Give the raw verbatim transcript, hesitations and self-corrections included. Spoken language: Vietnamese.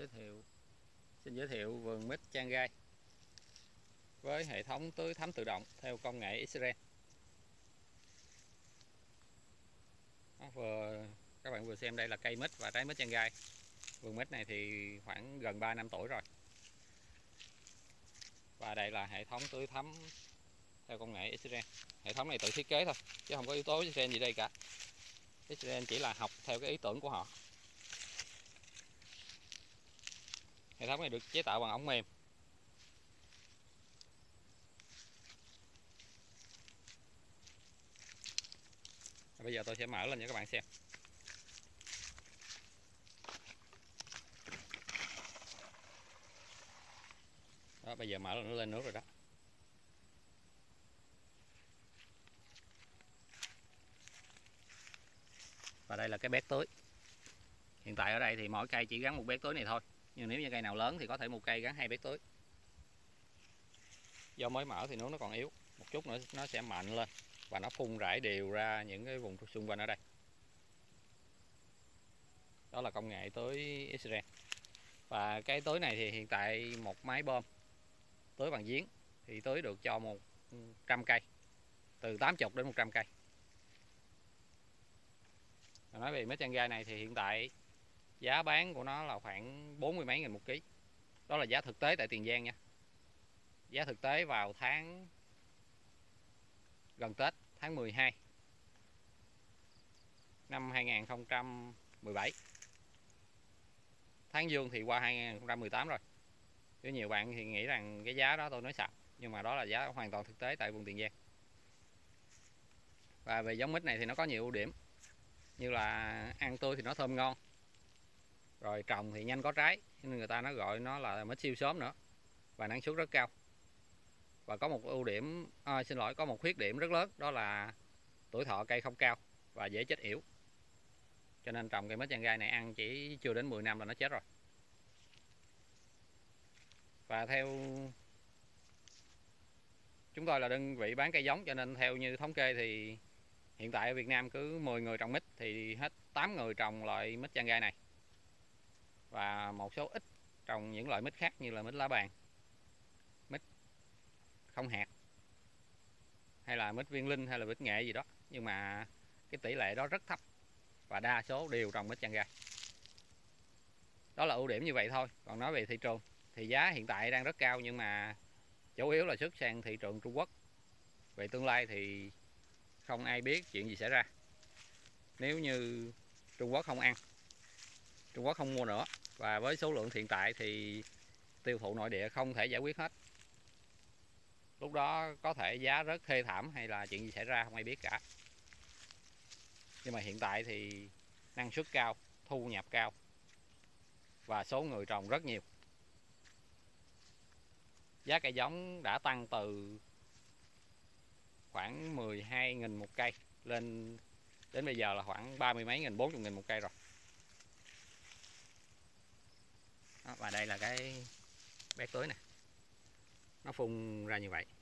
giới thiệu xin giới thiệu vườn mít Trang Gai với hệ thống tưới thấm tự động theo công nghệ Israel. Đó, vừa các bạn vừa xem đây là cây mít và trái mít Trang Gai. Vườn mít này thì khoảng gần ba năm tuổi rồi. Và đây là hệ thống tưới thấm theo công nghệ Israel. Hệ thống này tự thiết kế thôi chứ không có yếu tố Israel gì đây cả. Israel chỉ là học theo cái ý tưởng của họ. Hệ thống này được chế tạo bằng ống mềm. Bây giờ tôi sẽ mở lên cho các bạn xem. Đó, bây giờ mở là nó lên nước rồi đó. Và đây là cái bét tưới. Hiện tại ở đây thì mỗi cây chỉ gắn một bét tưới này thôi. Nhưng nếu như cây nào lớn thì có thể một cây gắn hai bét tưới. Do mới mở thì nước nó còn yếu, một chút nữa nó sẽ mạnh lên và nó phun rải đều ra những cái vùng xung quanh ở đây. Đó là công nghệ tưới Israel. Và cái tưới này thì hiện tại một máy bơm tưới bằng giếng thì tưới được cho một trăm cây, từ tám mươi đến một trăm cây. Và nói về mít Trang Gai này thì hiện tại giá bán của nó là khoảng bốn mươi mấy nghìn một ký. Đó là giá thực tế tại Tiền Giang nha. Giá thực tế vào tháng gần Tết, tháng mười hai năm hai nghìn không trăm mười bảy. Tháng Giêng thì qua hai nghìn không trăm mười tám rồi. Chứ nhiều bạn thì nghĩ rằng cái giá đó tôi nói xạo, nhưng mà đó là giá hoàn toàn thực tế tại vùng Tiền Giang. Và về giống mít này thì nó có nhiều ưu điểm, như là ăn tươi thì nó thơm ngon, rồi trồng thì nhanh có trái, nên người ta nó gọi nó là mít siêu sớm nữa, và năng suất rất cao. Và có một ưu điểm, à, xin lỗi, có một khuyết điểm rất lớn, đó là tuổi thọ cây không cao và dễ chết yểu. Cho nên trồng cây mít Trang Gai này ăn chỉ chưa đến mười năm là nó chết rồi. Và theo chúng tôi là đơn vị bán cây giống, cho nên theo như thống kê thì hiện tại ở Việt Nam cứ mười người trồng mít thì hết tám người trồng loại mít Trang Gai này. Và một số ít trồng những loại mít khác như là mít lá bàn, mít không hạt, hay là mít viên linh, hay là mít nghệ gì đó. Nhưng mà cái tỷ lệ đó rất thấp và đa số đều trồng mít Trang Gai. Đó là ưu điểm như vậy thôi. Còn nói về thị trường thì giá hiện tại đang rất cao, nhưng mà chủ yếu là xuất sang thị trường Trung Quốc. Về tương lai thì không ai biết chuyện gì xảy ra. Nếu như Trung Quốc không ăn, Trung Quốc không mua nữa, và với số lượng hiện tại thì tiêu thụ nội địa không thể giải quyết hết. Lúc đó có thể giá rất thê thảm hay là chuyện gì xảy ra không ai biết cả. Nhưng mà hiện tại thì năng suất cao, thu nhập cao và số người trồng rất nhiều. Giá cây giống đã tăng từ khoảng mười hai nghìn một cây lên đến bây giờ là khoảng ba mươi mấy nghìn, bốn mươi nghìn một cây rồi. Đó, và đây là cái bét tưới này, nó phun ra như vậy.